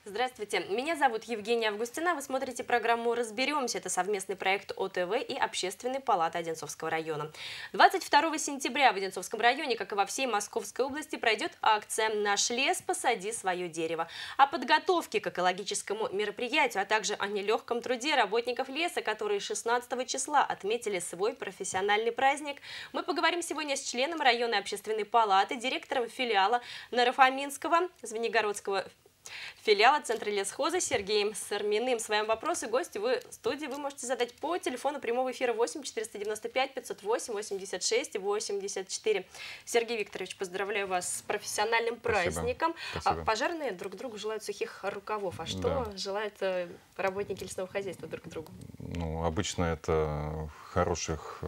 Здравствуйте, меня зовут Евгения Августина, вы смотрите программу «Разберемся». Это совместный проект ОТВ и Общественной палаты Одинцовского района. 22 сентября в Одинцовском районе, как и во всей Московской области, пройдет акция «Наш лес, посади свое дерево». О подготовке к экологическому мероприятию, а также о нелегком труде работников леса, которые 16 числа отметили свой профессиональный праздник, мы поговорим сегодня с членом районной общественной палаты, директором филиала Нарафаминского, Звенигородского филиала Центра лесхоза Сергеем Сарминым. Свои вопросы гостю в студии вы можете задать по телефону прямого эфира 8 495 508 86 84. Сергей Викторович, поздравляю вас с профессиональным праздником. Спасибо. Пожарные друг другу желают сухих рукавов. А что желают работники лесного хозяйства друг другу? Ну, обычно это хороших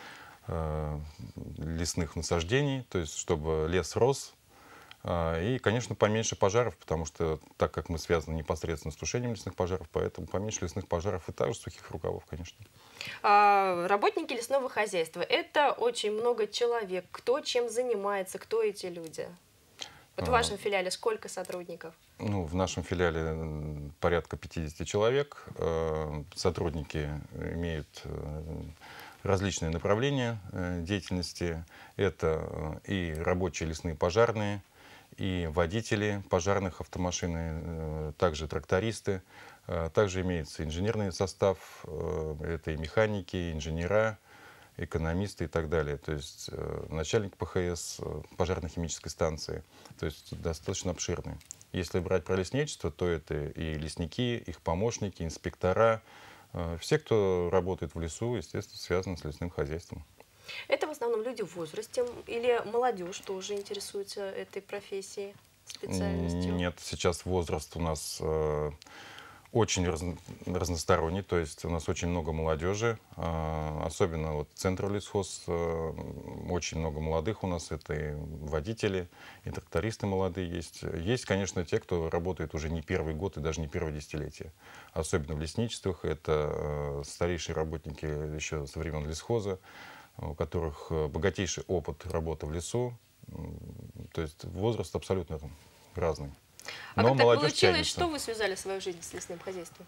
лесных насаждений, то есть чтобы лес рос. И, конечно, поменьше пожаров, потому что, так как мы связаны непосредственно с тушением лесных пожаров, поэтому поменьше лесных пожаров и также сухих рукавов, конечно. Работники лесного хозяйства – это очень много человек. Кто чем занимается, кто эти люди? Вот в вашем филиале сколько сотрудников? Ну, в нашем филиале порядка 50 человек. Сотрудники имеют различные направления деятельности. Это и рабочие лесные пожарные, и водители пожарных автомашин, также трактористы. Также имеется инженерный состав, это и механики, и инженера, экономисты и так далее. То есть начальник ПХС, пожарно-химической станции. То есть достаточно обширный. Если брать про лесничество, то это и лесники, их помощники, инспектора. Все, кто работает в лесу, естественно, связаны с лесным хозяйством. Это в основном люди в возрасте или молодежь тоже интересуется этой профессией, специальностью? Нет, сейчас возраст у нас очень разносторонний, то есть у нас очень много молодежи, особенно вот Центр лесхоз, очень много молодых у нас, это и водители, и трактористы молодые есть. Есть, конечно, те, кто работает уже не первый год и даже не первое десятилетие, особенно в лесничествах, это старейшие работники еще со времен лесхоза, у которых богатейший опыт работы в лесу, то есть возраст абсолютно разный. А Но как так молодежь получилось, тянется. что вы связали свою жизнь с лесным хозяйством?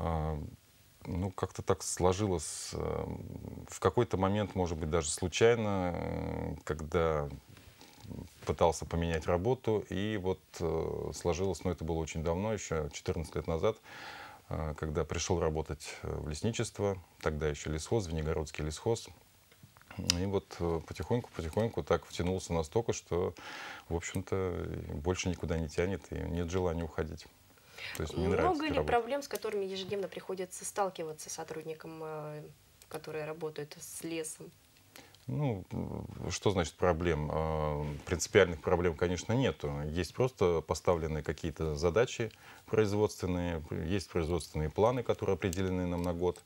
Ну, как-то так сложилось. В какой-то момент, может быть, даже случайно, когда пытался поменять работу, и вот сложилось, но это было очень давно, еще 14 лет назад, когда пришел работать в лесничество, тогда еще лесхоз, Звенигородский лесхоз. И вот потихоньку так втянулся настолько, что, в общем-то, больше никуда не тянет и нет желания уходить. То есть мне нравится Много эта ли работа. проблем, с которыми ежедневно приходится сталкиваться сотрудникам, которые работают с лесом? Ну, что значит проблем? Принципиальных проблем, конечно, нету. Есть просто поставленные какие-то задачи производственные, есть производственные планы, которые определены нам на год.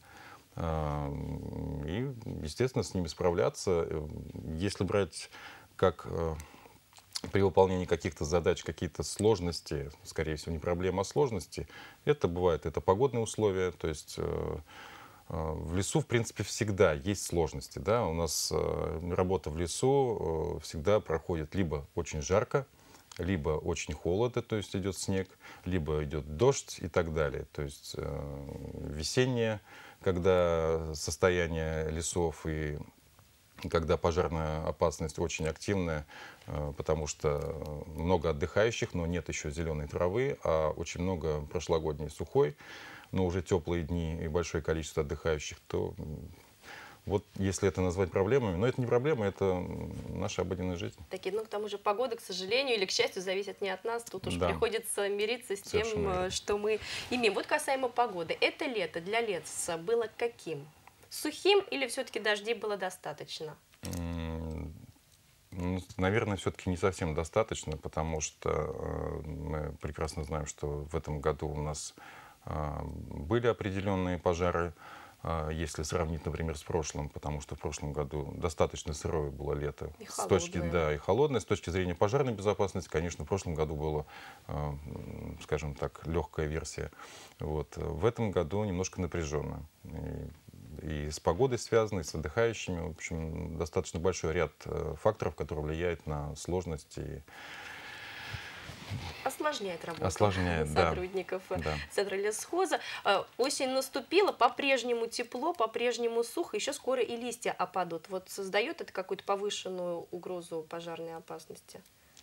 И, естественно, с ними справляться. Если брать как при выполнении каких-то задач, какие-то сложности, скорее всего, не проблема, а сложности, это бывает, это погодные условия, то есть в лесу, в принципе, всегда есть сложности. Да? У нас работа в лесу всегда проходит либо очень жарко, либо очень холодно, то есть идет снег, либо идет дождь и так далее. То есть весеннее, когда состояние лесов и когда пожарная опасность очень активная, потому что много отдыхающих, но нет еще зеленой травы, а очень много прошлогодней сухой, но уже теплые дни и большое количество отдыхающих, то вот если это назвать проблемами, но это не проблема, это наша обыденная жизнь. Такие, ну, к тому же погода, к сожалению, или к счастью, зависит не от нас. Тут уж Да. приходится мириться с тем, Совершенно верно. что мы имеем. Вот касаемо погоды. Это лето для леса было каким? Сухим или все-таки дождей было достаточно? Ну, наверное, все-таки не совсем достаточно, потому что мы прекрасно знаем, что в этом году у нас были определенные пожары, если сравнить, например, с прошлым, потому что в прошлом году достаточно сырое было лето. И С точки, холодное. да, и холодное. С точки зрения пожарной безопасности, конечно, в прошлом году была, скажем так, легкая версия. Вот. В этом году немножко напряженно. И с погодой связано, и с отдыхающими. В общем, достаточно большой ряд факторов, которые влияют на сложность и осложняет работу Осложняет, да. сотрудников Да. Центра лесхоза. Осень наступила, по-прежнему тепло, по-прежнему сухо, еще скоро и листья опадут. Вот создает это какую-то повышенную угрозу пожарной опасности?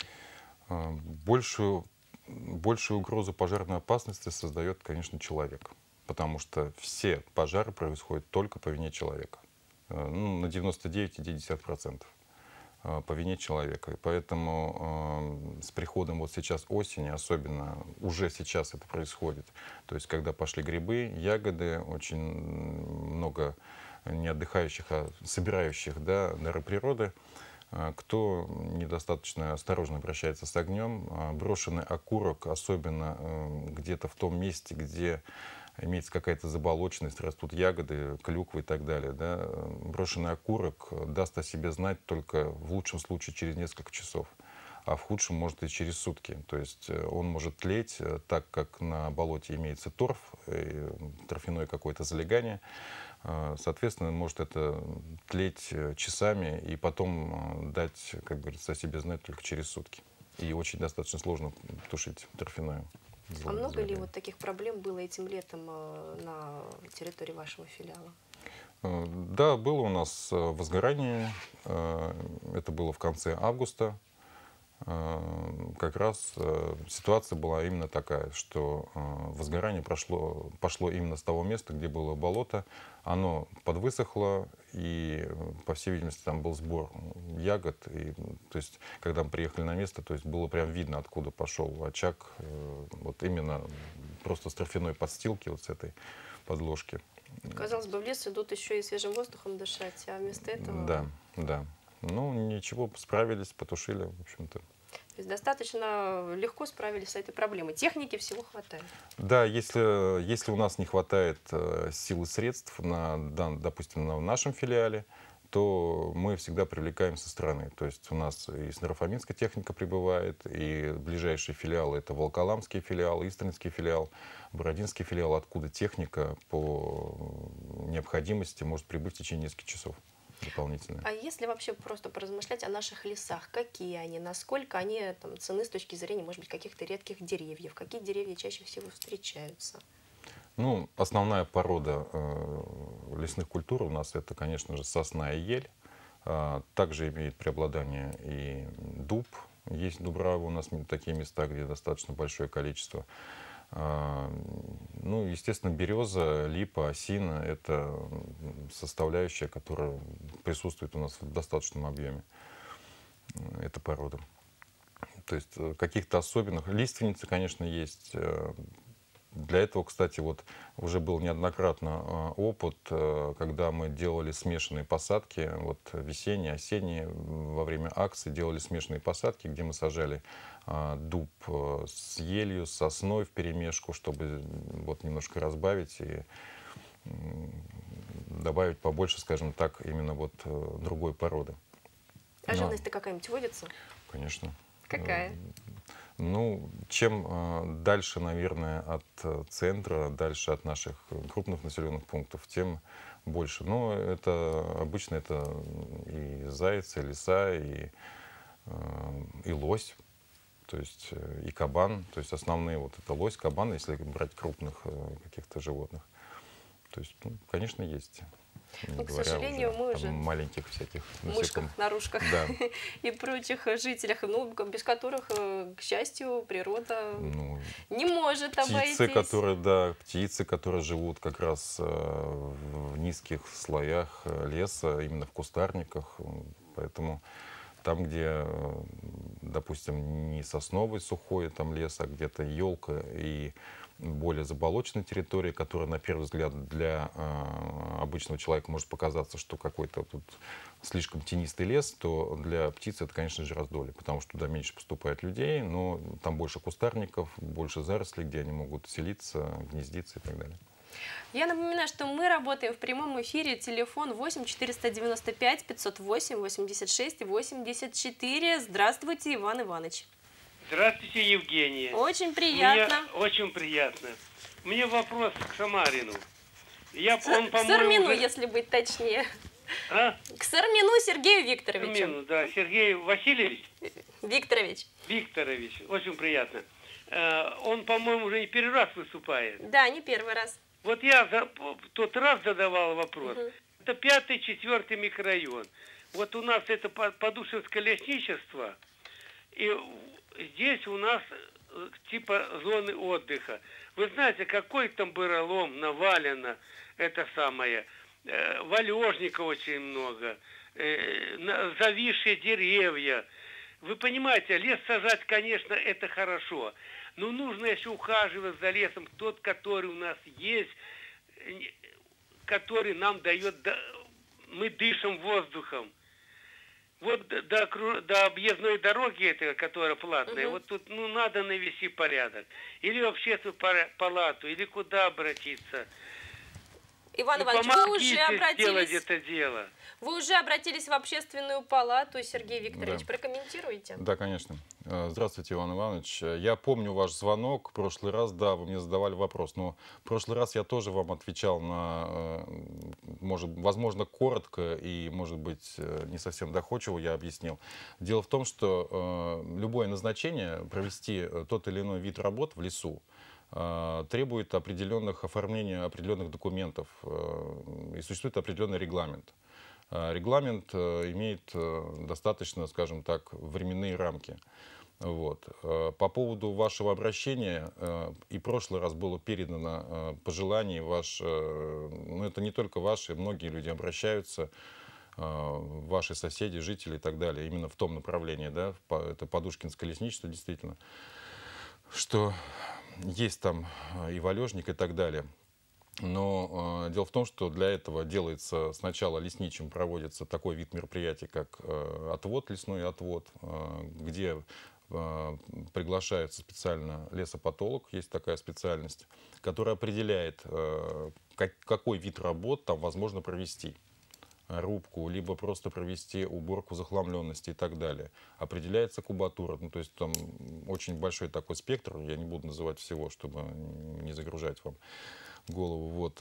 Большую угрозу пожарной опасности создает, конечно, человек. Потому что все пожары происходят только по вине человека. Ну, на 99,9% по вине человека. И поэтому с приходом вот сейчас осени, особенно уже сейчас это происходит, то есть когда пошли грибы, ягоды, очень много не отдыхающих, а собирающих, да, дары природы, кто недостаточно осторожно обращается с огнем, брошенный окурок, особенно где-то в том месте, где имеется какая-то заболоченность, растут ягоды, клюквы и так далее. Да? Брошенный окурок даст о себе знать только в лучшем случае через несколько часов, а в худшем может и через сутки. То есть он может тлеть, так как на болоте имеется торф, торфяное какое-то залегание. Соответственно, может это тлеть часами и потом дать, как говорится, о себе знать только через сутки. И очень достаточно сложно тушить торфяное. А много ли вот таких проблем было этим летом на территории вашего филиала? Да, было у нас возгорание. Это было в конце августа. Как раз ситуация была именно такая, что возгорание пошло именно с того места, где было болото. Оно подвысохло, и, по всей видимости, там был сбор ягод. И, то есть, когда мы приехали на место, то есть было прям видно, откуда пошел очаг. Вот именно просто с торфяной подстилки, вот с этой подложки. Казалось бы, в лес идут еще и свежим воздухом дышать, а вместо этого... Да, да. Ну, ничего, справились, потушили, в общем-то. То есть достаточно легко справились с этой проблемой. Техники всего хватает. Да, если у нас не хватает сил и средств, допустим, в нашем филиале, то мы всегда привлекаем со стороны. То есть у нас и Северофаминская техника прибывает, и ближайшие филиалы — это Волоколамский филиал, Истринский филиал, Бородинский филиал, откуда техника по необходимости может прибыть в течение нескольких часов дополнительно. А если вообще просто поразмышлять о наших лесах, какие они, насколько они там ценны с точки зрения, может быть, каких-то редких деревьев, какие деревья чаще всего встречаются? Ну, основная порода лесных культур у нас — это, конечно же, сосна и ель. Также имеет преобладание и дуб. Есть дубравы у нас, такие места, где достаточно большое количество. Ну, естественно, береза, липа, осина — это составляющая, которая присутствует у нас в достаточном объеме. Это порода. То есть каких-то особенных... Лиственницы, конечно, есть. Для этого, кстати, вот уже был неоднократно опыт, когда мы делали смешанные посадки, вот весенние, осенние, во время акции делали смешанные посадки, где мы сажали дуб с елью, с сосной вперемешку, чтобы вот немножко разбавить и добавить побольше, скажем так, именно вот другой породы. А живность-то какая-нибудь водится? Конечно. Какая? Ну, чем дальше, наверное, от центра, дальше от наших крупных населенных пунктов, тем больше. Но это обычно это и заяц, и лиса, и лось, то есть и кабан. То есть основные вот это лось, кабан, если брать крупных каких-то животных. То есть, ну, конечно, есть. Ну, к сожалению, мы уже маленьких всяких мышках, нарушках, да, и прочих жителях, ну, без которых, к счастью, природа не может обойтись. Птицы, которые живут как раз в низких слоях леса, именно в кустарниках. Поэтому там, где, допустим, не сосновый сухой там лес, а где-то елка и более заболоченной территории, которая, на первый взгляд, для обычного человека может показаться, что какой-то тут слишком тенистый лес, то для птиц это, конечно же, раздолье, потому что туда меньше поступает людей, но там больше кустарников, больше зарослей, где они могут селиться, гнездиться и так далее. Я напоминаю, что мы работаем в прямом эфире. Телефон 8 495 508 86 84. Здравствуйте, Иван Иванович. Здравствуйте, Евгения. Очень приятно. Мне очень приятно. Мне вопрос к Самарину. К Сармину, если быть точнее. А? К Сармину Сергею Викторовичу. Сармину, да. Сергей Васильевич Викторович. очень приятно. Он, по-моему, уже не первый раз выступает. Да, не первый раз. Вот я в тот раз задавал вопрос. Это 5-й, 4-й микрорайон. Вот у нас это Подушинское лесничество. И здесь у нас типа зоны отдыха. Вы знаете, какой там бурелом навалено, это самое, валежника очень много, зависшие деревья. Вы понимаете, лес сажать, конечно, это хорошо, но нужно еще ухаживать за лесом, тот, который у нас есть, который нам дает, мы дышим воздухом. Вот до объездной дороги, этой, которая платная, вот тут надо навести порядок. Или в общественную палату, или куда обратиться. Иван Иванович, вы уже сделать это дело. Вы уже обратились в общественную палату, Сергей Викторович, Да. Прокомментируйте? Да, конечно. Здравствуйте, Иван Иванович. Я помню ваш звонок в прошлый раз, да, вы мне задавали вопрос, но в прошлый раз я тоже вам отвечал на, возможно, коротко и, может быть, не совсем доходчиво я объяснил. Дело в том, что любое назначение провести тот или иной вид работ в лесу требует оформления определенных документов, и существует определенный регламент. Регламент имеет достаточно, скажем так, временные рамки. Вот. По поводу вашего обращения, и в прошлый раз было передано пожелание ну это не только ваши, многие люди обращаются, ваши соседи, жители и так далее, именно в том направлении, да, это Подушкинское лесничество, действительно, что есть там и валежник и так далее. Но дело в том, что для этого делается сначала лесничим, проводится такой вид мероприятий, как отвод, лесной отвод, где приглашается специально лесопатолог, есть такая специальность, которая определяет, какой вид работ там возможно провести. Рубку, либо просто провести уборку захламленности и так далее. Определяется кубатура, ну, то есть там очень большой такой спектр, я не буду называть всего, чтобы не загружать вам голову. Вот.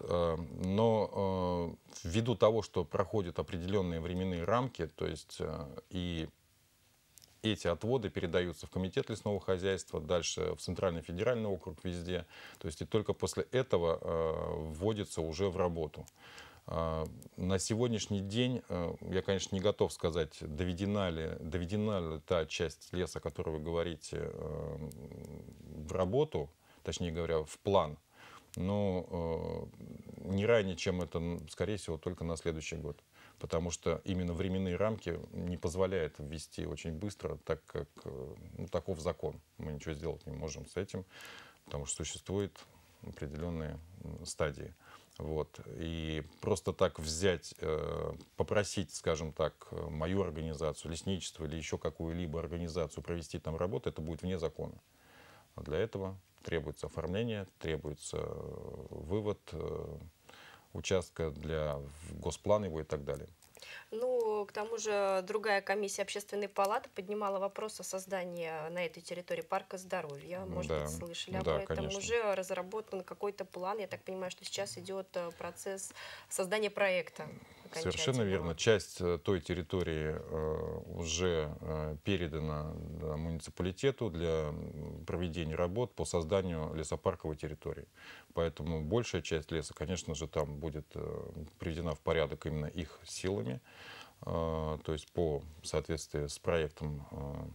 Но ввиду того, что проходят определенные временные рамки, то есть и эти отводы передаются в Комитет лесного хозяйства, дальше в Центральный федеральный округ, везде. То есть и только после этого вводится уже в работу. На сегодняшний день я, конечно, не готов сказать, доведена ли та часть леса, о которой вы говорите, в работу, точнее говоря, в план, но не ранее, чем это, скорее всего, только на следующий год. Потому что именно временные рамки не позволяют ввести очень быстро, так как таков закон. Мы ничего сделать не можем с этим, потому что существуют определенные стадии. Вот. И просто так взять, попросить, скажем так, мою организацию, лесничество или еще какую-либо организацию провести там работу, это будет вне закона. А для этого требуется оформление, требуется вывод участка для госплана его и так далее. Ну, к тому же, другая комиссия общественной палаты поднимала вопрос о создании на этой территории парка здоровья. Может быть, слышали об этом. Конечно. Уже разработан какой-то план. Я так понимаю, что сейчас идет процесс создания проекта. Совершенно верно. Часть той территории уже передана муниципалитету для проведения работ по созданию лесопарковой территории. Поэтому большая часть леса, конечно же, там будет приведена в порядок именно их силами. То есть по соответствии с проектом.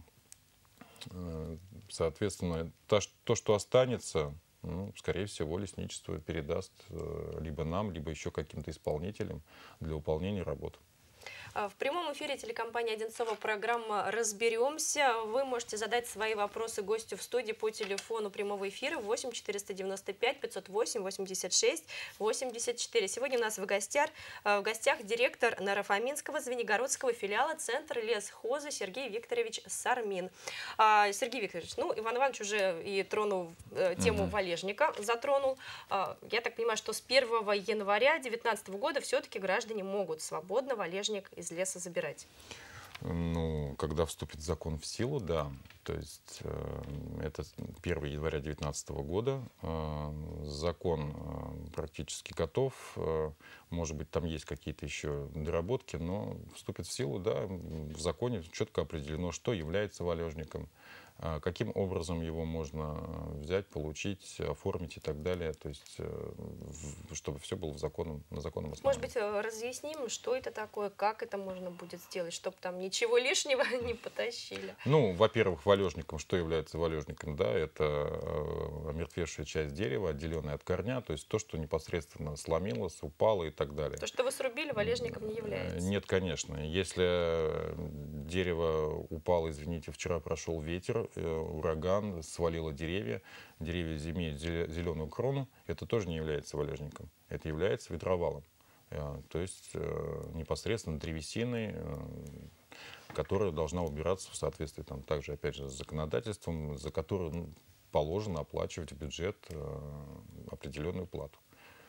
Соответственно, то, что останется, ну, скорее всего, лесничество передаст либо нам, либо еще каким-то исполнителям для выполнения работ. В прямом эфире телекомпании «Одинцова» программа «Разберемся». Вы можете задать свои вопросы гостю в студии по телефону прямого эфира 8 495 508 86 84. Сегодня у нас в гостях директор Наро-Фоминского Звенигородского филиала Центра лесхоза Сергей Викторович Сармин. Сергей Викторович, ну, Иван Иванович уже и тронул тему валежника, затронул. Я так понимаю, что с 1 января 2019 года все-таки граждане могут свободно валежник из леса забирать. Ну, когда вступит закон в силу, да. То есть это 1 января 2019 года. Закон практически готов. Может быть, там есть какие-то еще доработки, но вступит в силу, да, в законе четко определено, что является валежником, каким образом его можно взять, получить, оформить и так далее. То есть, чтобы все было на законном основании. Может быть, разъясним, что это такое, как это можно будет сделать, чтобы там ничего лишнего не потащили? Ну, во-первых, валежником, что является валежником, да, это омертвевшая часть дерева, отделенная от корня, то есть то, что непосредственно сломилось, упало и так далее. То, что вы срубили, валежником не является? Нет, конечно. Если дерево упало, извините, вчера прошел ветер, ураган, свалило деревья, деревья имеют зеленую крону, это тоже не является валежником, это является ветровалом. То есть непосредственно древесиной, которая должна убираться в соответствии там, также, опять же, с законодательством, за которое положено оплачивать в бюджет определенную плату.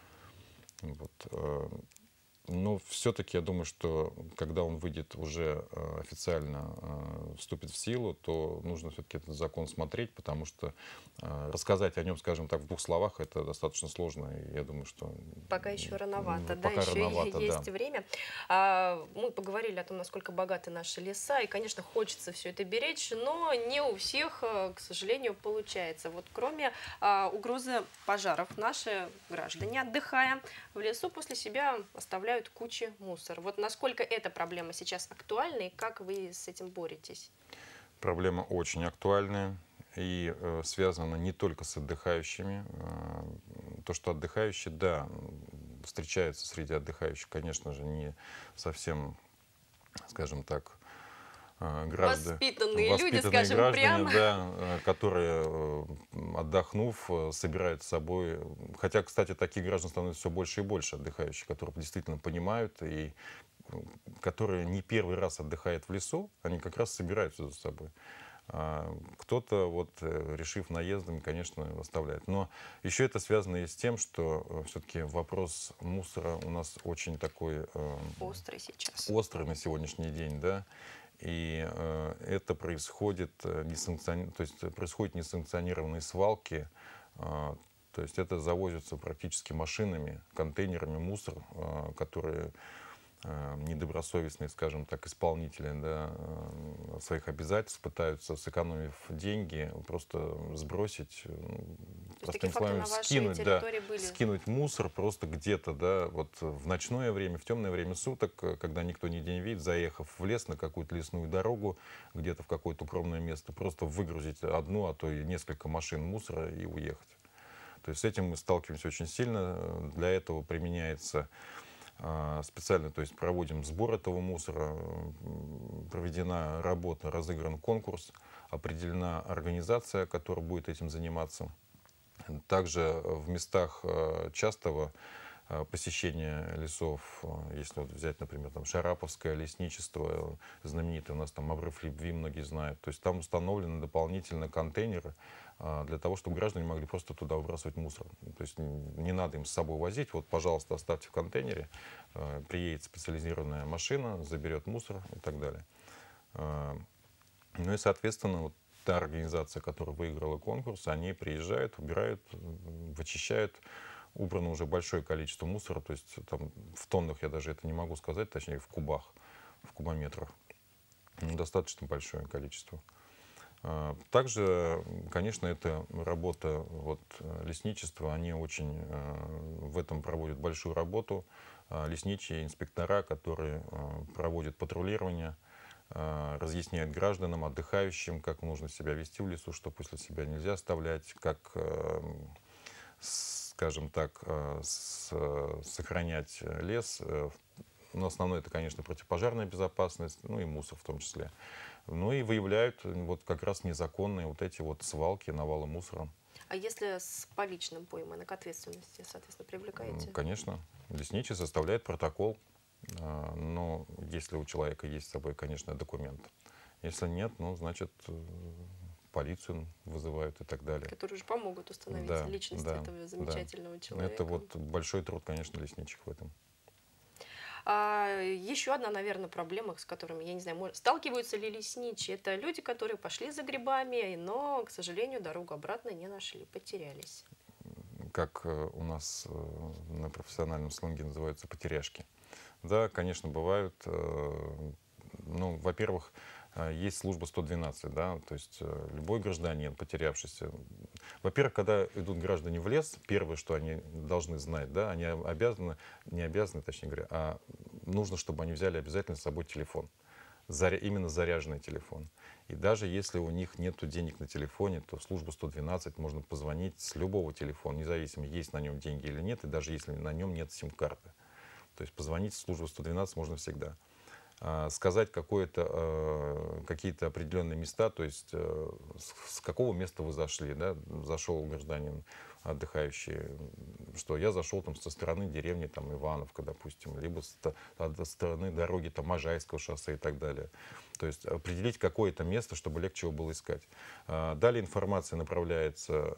Вот. Но все-таки я думаю, что когда он выйдет уже официально, вступит в силу, то нужно все-таки этот закон смотреть, потому что рассказать о нем, скажем так, в 2 словах, это достаточно сложно. И я думаю, что пока еще рановато, да, пока еще рановато, есть да. время. Мы поговорили о том, насколько богаты наши леса, и, конечно, хочется все это беречь, но не у всех, к сожалению, получается. Вот кроме угрозы пожаров, наши граждане, отдыхая в лесу, после себя оставляют кучи мусора. Вот насколько эта проблема сейчас актуальна и как вы с этим боретесь? Проблема очень актуальная и связана не только с отдыхающими. То, что отдыхающие, да, встречаются среди отдыхающих, конечно же, не совсем, скажем так, Воспитанные люди, скажем граждане, прямо. да, которые, отдохнув, собирают с собой. Хотя, кстати, таких граждан становится все больше и больше отдыхающих, которые действительно понимают и которые не первый раз отдыхают в лесу, они как раз собирают все за собой. Кто-то, вот, решив наездами, конечно, оставляет. Но еще это связано и с тем, что все-таки вопрос мусора у нас очень такой Острый сейчас. острый на сегодняшний день, да. И это происходит то есть происходят несанкционированные свалки, то есть это завозится практически машинами, контейнерами мусор, которые недобросовестные, скажем так, исполнители, да, своих обязательств пытаются, сэкономив деньги, просто сбросить, простыми словами, скинуть, да, скинуть мусор просто где-то, да, вот в ночное время, в темное время суток, когда никто нигде не видит, заехав в лес на какую-то лесную дорогу, где-то в какое-то укромное место, просто выгрузить одну, а то и несколько машин мусора и уехать. То есть с этим мы сталкиваемся очень сильно. Для этого применяется специально, то есть проводим сбор этого мусора, проведена работа, разыгран конкурс, определена организация, которая будет этим заниматься. Также в местах частого посещения лесов, если вот взять, например, там Шараповское лесничество, знаменитое, у нас там обрыв Любви, многие знают, то есть там установлены дополнительно контейнеры для того, чтобы граждане могли просто туда выбрасывать мусор. То есть не надо им с собой возить, вот, пожалуйста, оставьте в контейнере, приедет специализированная машина, заберет мусор и так далее. Ну и, соответственно, вот та организация, которая выиграла конкурс, они приезжают, убирают, вычищают. Убрано уже большое количество мусора, то есть там в тоннах я даже это не могу сказать, точнее в кубах, в кубометрах. Достаточно большое количество. Также, конечно, это работа вот, лесничества, они очень в этом проводят большую работу. Лесничие, инспектора, которые проводят патрулирование, разъясняют гражданам, отдыхающим, как нужно себя вести в лесу, что после себя нельзя оставлять, как, скажем так, сохранять лес. Но основное это, конечно, противопожарная безопасность, ну и мусор в том числе. Ну и выявляют вот как раз незаконные вот эти вот свалки, навалы мусора. А если с поличным пойманы, к ответственности, соответственно, привлекаете? Конечно. Лесничий составляет протокол, но если у человека есть с собой, конечно, документ. Если нет, ну, значит, полицию вызывают и так далее. Которые уже помогут установить личность этого замечательного человека. Это вот большой труд, конечно, лесничий в этом. Еще одна, наверное, проблема, с которыми, я не знаю, сталкиваются ли лесничие, это люди, которые пошли за грибами, но, к сожалению, дорогу обратно не нашли, потерялись. Как у нас на профессиональном сленге называются потеряшки. Да, конечно, бывают. Ну, во-первых, есть служба 112, да, то есть любой гражданин, потерявшийся. Во-первых, когда идут граждане в лес, первое, что они должны знать, да, они обязаны, не обязаны, точнее говоря, а нужно, чтобы они взяли обязательно с собой телефон. Именно заряженный телефон. И даже если у них нет денег на телефоне, то в службу 112 можно позвонить с любого телефона, независимо, есть на нем деньги или нет, и даже если на нем нет сим-карты. То есть позвонить в службу 112 можно всегда. Сказать какие-то определенные места, то есть с какого места вы зашли, да, зашел гражданин отдыхающий, что я зашел там со стороны деревни там Ивановка, допустим, либо со стороны дороги там Можайского шоссе и так далее. То есть определить какое-то место, чтобы легче его было искать. Далее информация направляется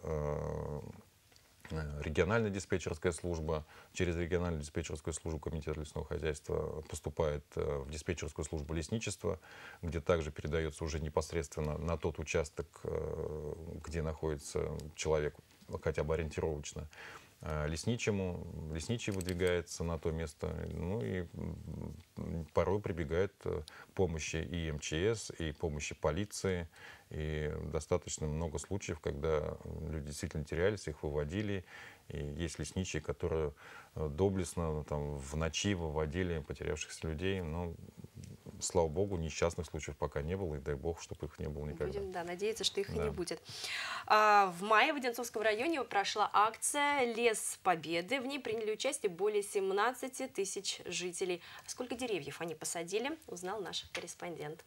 региональная диспетчерская служба. Через региональную диспетчерскую службу Комитета лесного хозяйства поступает в диспетчерскую службу лесничества, где также передается уже непосредственно на тот участок, где находится человек, хотя бы ориентировочно, лесничему. Лесничий выдвигается на то место, ну и порой прибегает помощи и МЧС, и помощи полиции. И достаточно много случаев, когда люди действительно терялись, их выводили. И есть лесничие, которые доблестно там, в ночи выводили потерявшихся людей. Но, слава богу, несчастных случаев пока не было, и дай бог, чтобы их не было никогда. Будем, да, надеяться, что их и не будет. В мае в Одинцовском районе прошла акция «Лес Победы». В ней приняли участие более 17 тысяч жителей. Сколько деревьев они посадили, узнал наш корреспондент.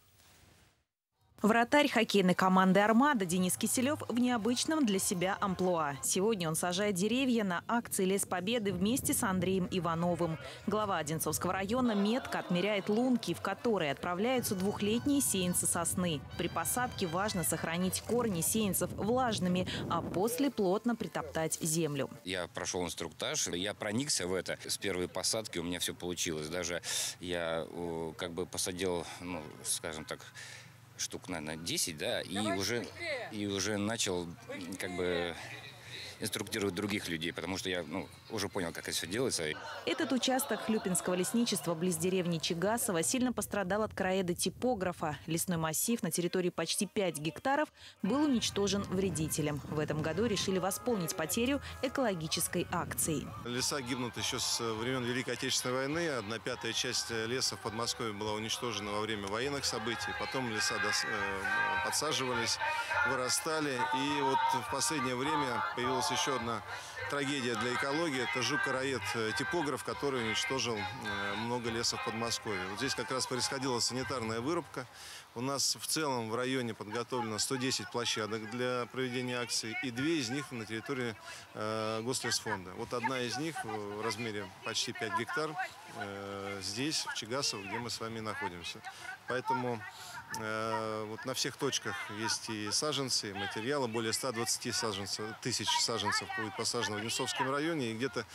Вратарь хоккейной команды «Армада» Денис Киселев в необычном для себя амплуа. Сегодня он сажает деревья на акции «Лес Победы» вместе с Андреем Ивановым. Глава Одинцовского района метко отмеряет лунки, в которые отправляются двухлетние сеянцы сосны. При посадке важно сохранить корни сеянцев влажными, а после плотно притоптать землю. Я прошел инструктаж, я проникся в это. С первой посадки у меня все получилось. Даже я как бы посадил, ну, скажем так, штук, наверное, 10, да, и уже начал как бы инструктировать других людей, потому что я уже понял, как это все делается. Этот участок хлюпинского лесничества близ деревни Чигасово сильно пострадал от короеда типографа. Лесной массив на территории почти 5 гектаров был уничтожен вредителем. В этом году решили восполнить потерю экологической акцией. Леса гибнут еще с времен Великой Отечественной войны. 1/5 часть леса в Подмосковье была уничтожена во время военных событий. Потом леса подсаживались, вырастали. И вот в последнее время появилась еще одна трагедия для экологии. Это жук-короед типограф, который уничтожил много леса в Подмосковье. Вот здесь как раз происходила санитарная вырубка. У нас в целом в районе подготовлено 110 площадок для проведения акций, и 2 из них на территории Гослесфонда. Вот одна из них в размере почти 5 гектар здесь, в Чигасово, где мы с вами находимся. Поэтому вот на всех точках есть и саженцы, и материалы. Более 120 тысяч саженцев будет посажено в Одинцовском районе, и где-то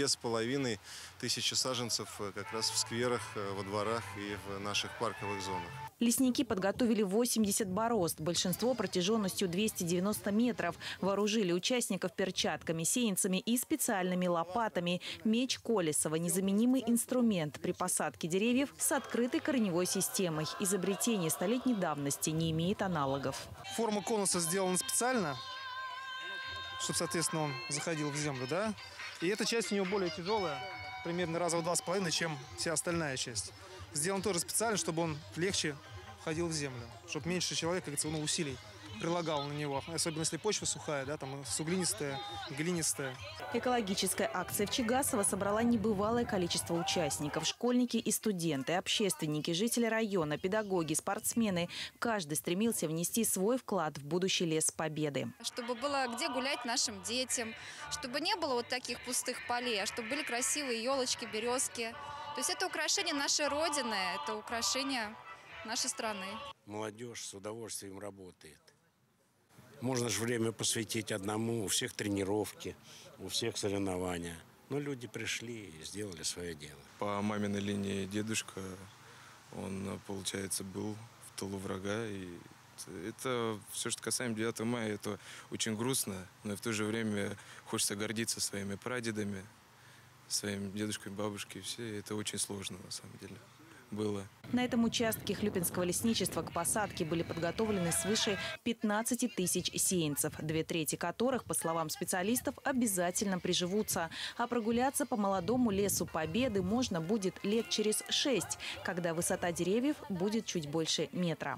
2500 саженцев как раз в скверах, во дворах и в наших парковых зонах. Лесники подготовили 80 борозд, большинство протяженностью 290 метров. Вооружили участников перчатками, сеянцами и специальными лопатами. Меч Колесова – незаменимый инструмент при посадке деревьев с открытой корневой системой. Изобретение столетней давности не имеет аналогов. Форма конуса сделана специально, чтобы, соответственно, он заходил в землю, да? И эта часть у него более тяжелая, примерно раза в 2,5, чем вся остальная часть. Сделан тоже специально, чтобы он легче входил в землю, чтобы меньше человек, как говорится, усилий прилагал на него. Особенно если почва сухая, да, там суглинистая, глинистая. Экологическая акция в Чигасово собрала небывалое количество участников. Школьники и студенты, общественники, жители района, педагоги, спортсмены. Каждый стремился внести свой вклад в будущий лес Победы. Чтобы было где гулять нашим детям, чтобы не было вот таких пустых полей, а чтобы были красивые елочки, березки. То есть это украшение нашей Родины, это украшение нашей страны. Молодежь с удовольствием работает. Можно же время посвятить одному, у всех тренировки, у всех соревнования. Но люди пришли и сделали свое дело. По маминой линии дедушка, он, получается, был в тылу врага. И это все, что касаемо 9 мая, это очень грустно, но и в то же время хочется гордиться своими прадедами, своим дедушкой, бабушкой. Все это очень сложно, на самом деле, было. На этом участке Хлюпинского лесничества к посадке были подготовлены свыше 15 тысяч сеянцев, 2/3 которых, по словам специалистов, обязательно приживутся. А прогуляться по молодому лесу Победы можно будет лет через 6, когда высота деревьев будет чуть больше метра.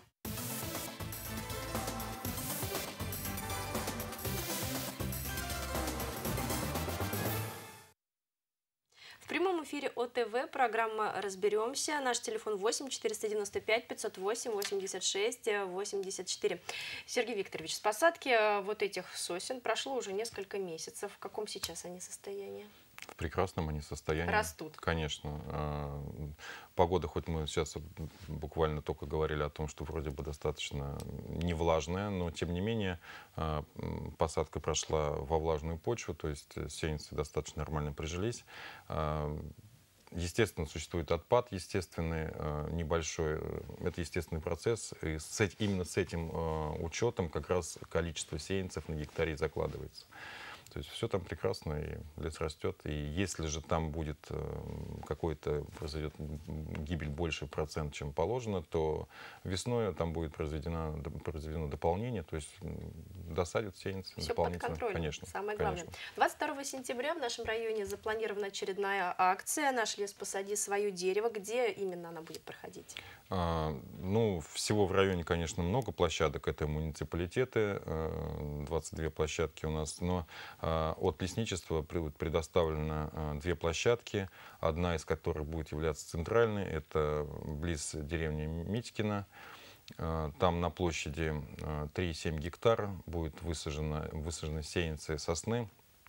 В прямом эфире ОТВ программа «Разберемся». Наш телефон 8 495 508 86 84. Сергей Викторович, с посадки вот этих сосен прошло уже несколько месяцев. В каком сейчас они состоянии? В прекрасном они состоянии. Растут. Конечно. Погода, хоть мы сейчас буквально только говорили о том, что вроде бы достаточно невлажная, но тем не менее посадка прошла во влажную почву, то есть сеянцы достаточно нормально прижились. Естественно, существует отпад естественный, небольшой. Это естественный процесс. И именно с этим учетом как раз количество сеянцев на гектаре закладывается. То есть все там прекрасно, и лес растет. И если же там будет произойдет гибель больше процент, чем положено, то весной там будет произведено дополнение, то есть досадят сеянцы все под контролем, конечно, самое главное. Конечно. 22 сентября в нашем районе запланирована очередная акция «Наш лес, посади свое дерево». Где именно она будет проходить? Всего в районе, конечно, много площадок. Это муниципалитеты, 22 площадки у нас. Но от лесничества предоставлено 2 площадки, одна из которых будет являться центральной. Это близ деревни Митькино. Там на площади 3,7 гектара будет высажены сеянцы сосны.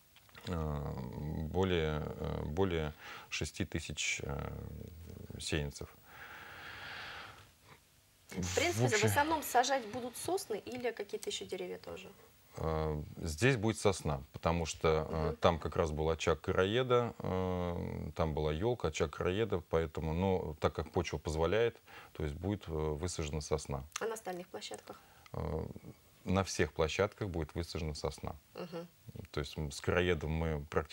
Более 6 тысяч сеянцев. В принципе, в основном сажать будут сосны или какие-то еще деревья тоже? Здесь будет сосна, потому что там как раз был очаг короеда, там была елка, очаг короеда, поэтому, так как почва позволяет, то есть будет высажена сосна. А на остальных площадках? На всех площадках будет высажена сосна. То есть с короедом мы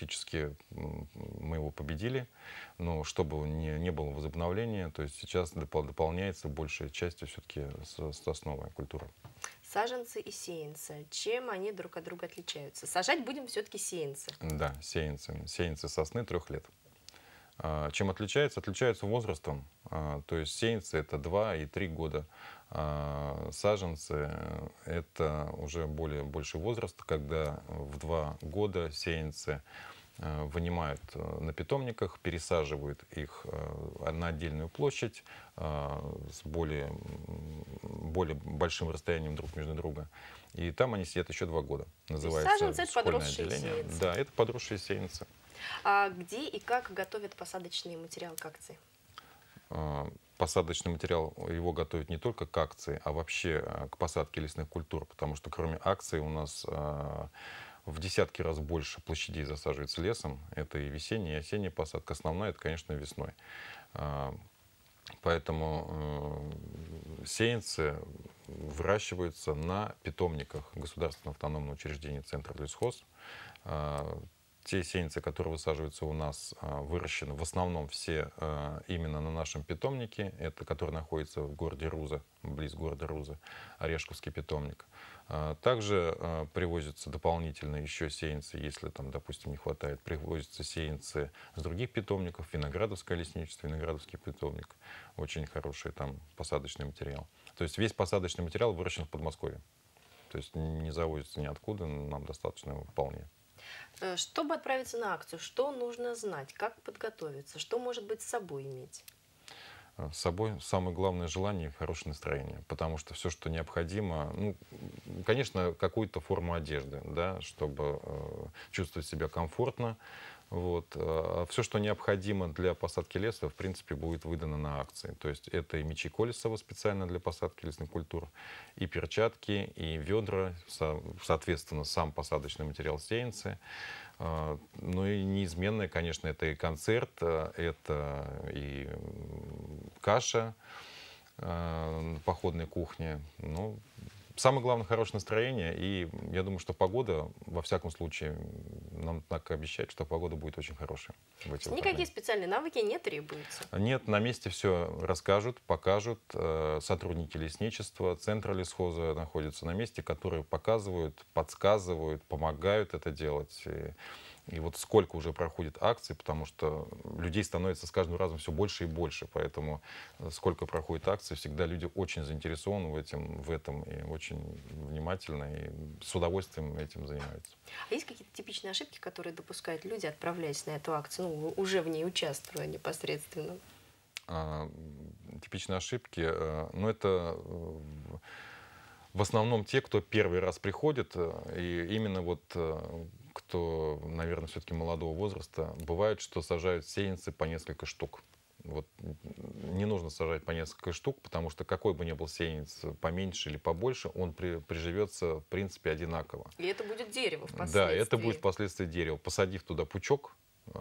его победили, но чтобы не было возобновления, то есть сейчас дополняется большей частью все-таки сосновая культура. Саженцы и сеянцы. Чем они друг от друга отличаются? Сажать будем все-таки сеянцы. Да, сеянцы. Сеянцы сосны 3 лет. Чем отличаются? Отличаются возрастом. То есть сеянцы — это 2 и 3 года. Саженцы — это уже больший возраст, когда в 2 года сеянцы вынимают на питомниках, пересаживают их на отдельную площадь с более большим расстоянием друг между другом. И там они сидят еще 2 года. Называется саженцы — это подросшие сеянцы. Да, это подросшие сеянцы. А где и как готовят посадочный материал к акции? Посадочный материал его готовят не только к акции, а вообще к посадке лесных культур, потому что кроме акции у нас в десятки раз больше площадей засаживается лесом. Это и весенняя, и осенняя посадка. Основная — это, конечно, весной. Поэтому сеянцы выращиваются на питомниках Государственного автономного учреждения Центр лесхоз. Те сеянцы, которые высаживаются у нас, выращены в основном все именно на нашем питомнике, это который находится в городе Руза, близ города Руза, Орешковский питомник. Также привозятся дополнительно еще сеянцы, если там, допустим, не хватает, привозятся сеянцы с других питомников, Виноградовское лесничество, Виноградовский питомник, очень хороший там посадочный материал. То есть весь посадочный материал выращен в Подмосковье, то есть не завозится ниоткуда, нам достаточно его вполне. Чтобы отправиться на акцию, что нужно знать, как подготовиться, что, может быть, с собой иметь? С собой самое главное желание и хорошее настроение, потому что все, что необходимо, конечно, какую-то форму одежды, да, чтобы чувствовать себя комфортно, Вот. Все, что необходимо для посадки леса, в принципе, будет выдано на акции. То есть это и мечи Колесова специально для посадки лесных культур, и перчатки, и ведра, соответственно, сам посадочный материал сеянцы. Ну и неизменное, конечно, это и концерт, это и каша, походной кухни. Ну, самое главное — хорошее настроение. И я думаю, что погода, во всяком случае, нам так обещает, что погода будет очень хорошая. Никакие специальные навыки не требуются? Нет, на месте все расскажут, покажут. Сотрудники лесничества, центра лесхоза находятся на месте, которые показывают, подсказывают, помогают это делать. И вот сколько уже проходит акций, потому что людей становится с каждым разом все больше и больше. Поэтому сколько проходит акций, всегда люди очень заинтересованы в этом и очень внимательно и с удовольствием этим занимаются. А есть какие-то типичные ошибки, которые допускают люди, отправляясь на эту акцию, ну, уже в ней участвуя непосредственно? Типичные ошибки, ну, это в основном те, кто первый раз приходит, и именно вот кто, наверное, все-таки молодого возраста, бывает, что сажают сеянцы по несколько штук. Вот не нужно сажать по несколько штук, потому что какой бы ни был сеянец, поменьше или побольше, он приживется, в принципе, одинаково. И это будет дерево впоследствии. Да, это будет впоследствии дерево. Посадив туда пучок,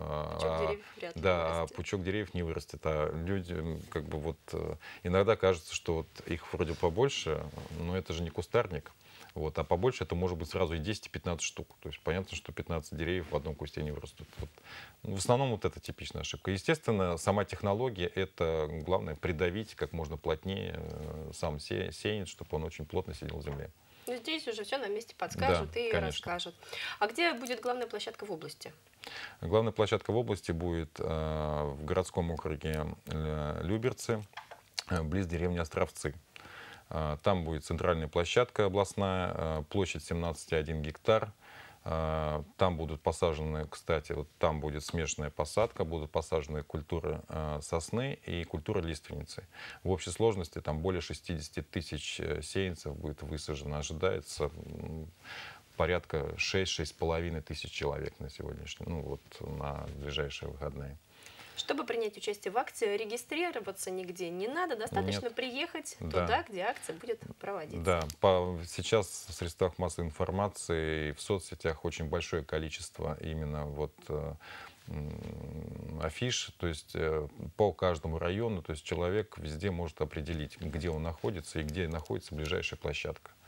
пучок деревьев не вырастет. А люди, как бы вот, иногда кажется, что вот их вроде побольше, но это же не кустарник. Вот, а побольше это может быть сразу и 10, и 15 штук. То есть понятно, что 15 деревьев в одном кусте не вырастут. Вот. В основном вот это типичная ошибка. Естественно, сама технология — это главное придавить как можно плотнее сам сеянец, чтобы он очень плотно сидел в земле. Ну, здесь уже все на месте подскажут, да, и конечно, расскажут. А где будет главная площадка в области? Главная площадка в области будет в городском округе Люберцы, близ деревни Островцы. Там будет центральная площадка областная, площадь 17,1 гектар. Там будут посажены, кстати, вот там будет смешанная посадка, будут посажены культуры сосны и культура лиственницы. В общей сложности там более 60 тысяч сеянцев будет высажено. Ожидается порядка 6-6,5 тысяч человек на сегодняшний, ну вот на ближайшие выходные. Чтобы принять участие в акции, регистрироваться нигде не надо, достаточно приехать туда, где акция будет проводиться. Да, сейчас в средствах массовой информации и в соцсетях очень большое количество именно вот афиш, то есть по каждому району, то есть человек везде может определить, где он находится и где находится ближайшая площадка.